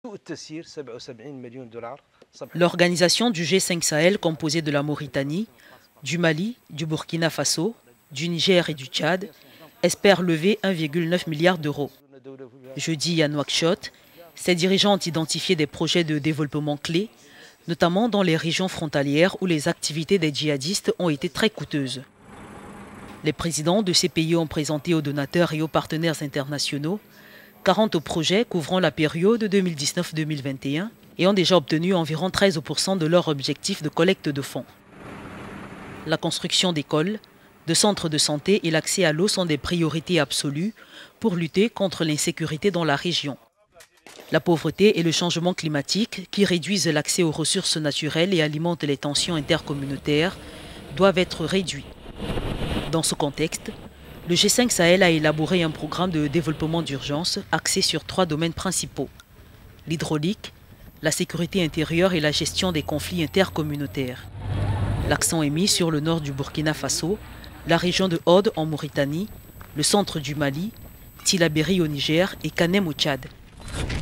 L'organisation du G5 Sahel, composée de la Mauritanie, du Mali, du Burkina Faso, du Niger et du Tchad, espère lever 1,9 milliard d'euros. Jeudi à Nouakchott, ses dirigeants ont identifié des projets de développement clés, notamment dans les régions frontalières où les activités des djihadistes ont été très coûteuses. Les présidents de ces pays ont présenté aux donateurs et aux partenaires internationaux 40 projets couvrant la période 2019-2021 et ont déjà obtenu environ 13% de leur objectif de collecte de fonds. La construction d'écoles, de centres de santé et l'accès à l'eau sont des priorités absolues pour lutter contre l'insécurité dans la région. La pauvreté et le changement climatique, qui réduisent l'accès aux ressources naturelles et alimentent les tensions intercommunautaires, doivent être réduits. Dans ce contexte, le G5 Sahel a élaboré un programme de développement d'urgence axé sur 3 domaines principaux: l'hydraulique, la sécurité intérieure et la gestion des conflits intercommunautaires. L'accent est mis sur le nord du Burkina Faso, la région de Odd en Mauritanie, le centre du Mali, Tillabéri au Niger et Kanem au Tchad.